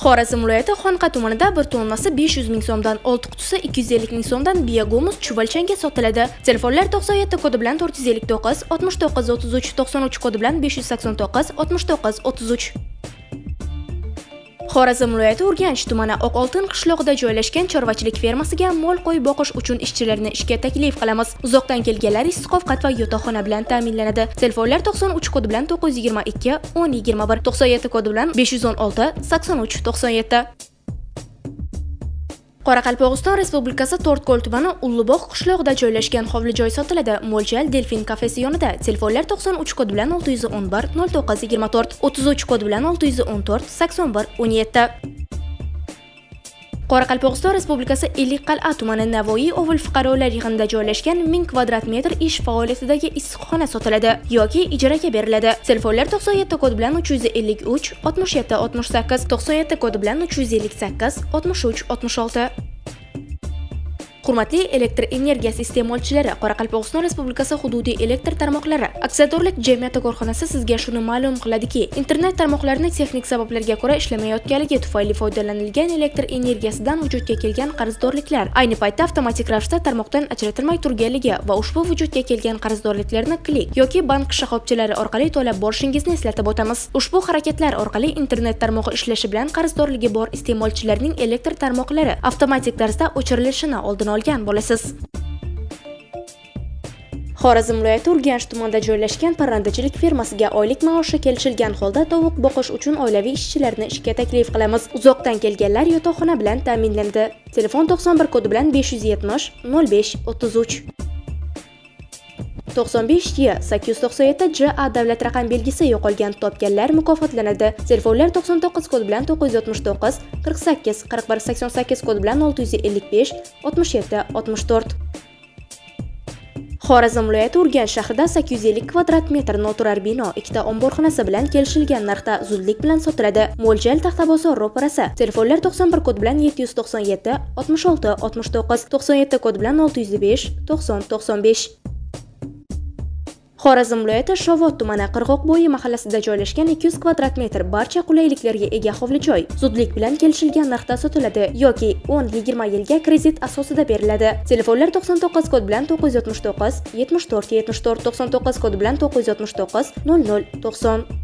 Xorazm viloyati Xonqa tumanida bir tonnasi 500 ming so'mdan, 6 qutisi 250 ming so'mdan biogumuz chuvalchanga sotiladi. Telefonlar 97 kodi bilan 459 69 33 93 kodi bilan 589 69 33. Xorazm viloyati Urganch tumani Oqoltin qishlog'ida joylashgan chorvachilik fermasiga mol qo'y boqish uchun ishchilarni ishga taklif qilamiz. Uzoqdan kelganlar issiq-ovqat va yotoqxona bilan ta'minlanadi. Telefonlar 93 kodi bilan 922 1021, 97 kodi bilan 516 83 97. Qoraqalpog'iston Respublikasi To'rtko'l tumani Ullubog' qishlog'ida joylashgan hovli joy sotiladi. Mo'ljal Delfin kafesi yonida. Telefonlar 93 kodi bilan 611 0924, 33 kodi bilan 614 81 17. Qoraqalpog'iston Respublikasi Ellikqal'a tumani Navoiy ovul fuqarolar yig'inida joylashgan 1000 kvadrat metr ish faoliyatidagi issiqxona sotiladi yoki ijaraga beriladi. Telefonlar 97 kodi bilan 353 67 68, 97 kodi bilan 358 63 66. Hurmatli elektr energiyasi iste'molchilari, Qoraqalpog'iston Respublikasi hududiy elektr tarmoqlari aksiyadorlik jamiyati korxonasi sizga shuni ma'lum qiladiki, internet tarmoqlarining texnik sabablarga ko'ra ishlamayotganligi tufayli foydalanilgan elektr energiyasidan vujudga kelgan qarzdorliklar ayni paytda avtomatik ravishda tarmoqdan ajratilmay turganligi va ushbu vujudga kelgan qarzdorliklarni Click yoki bank shoxobchalari orqali to'lab borishingizni eslatib o'tamiz. Ushbu harakatlar orqali internet tarmog'i ishlashi bilan qarzdorligi bor iste'molchilarning elektr tarmoqlari avtomatik tarzda o'chirilishini oldin olgan bo'lasiz. Xorazm viloyati Urganch tumanida joylashgan parrandachilik fermasiga oylik maoshi kelishilgan holda tovuq boqish uchun oilaviy ishchilarni ishga taklif qilamiz. Uzoqdan kelganlar yotoqxona bilan ta'minlanadi. Telefon 91 kodi bilan 570 05 33. 95Y897JA davlat raqam belgisi yo'qolgan topganlar mukofotlanadi. Telefonlar 99 kodi bilan 969 48 41 88 kodi bilan 655 67 64. Xorazm viloyati Urganch shahrida 850 kvadrat metr noturar bino, ikkita omborxonasi bilan kelishilgan narxda zudlik bilan sotiladi. Mo'ljal Taxtabozor ro'parasi. Telefonlar 91 kodi bilan 797 66 69, 97 kodi bilan 605 90 95. Xorazm viloyati Shovot tumani Qirg'oqbo'yi mahallasida joylashgan 200 kvadrat metr barcha qulayliklarga ega hovli joy zudlik bilan kelishilgan narxda sotiladi yoki 10-20 yilga kredit asosida beriladi. Telefonlar 99 kod bilan 969 74 74, 99 kodi bilan 969 00 90.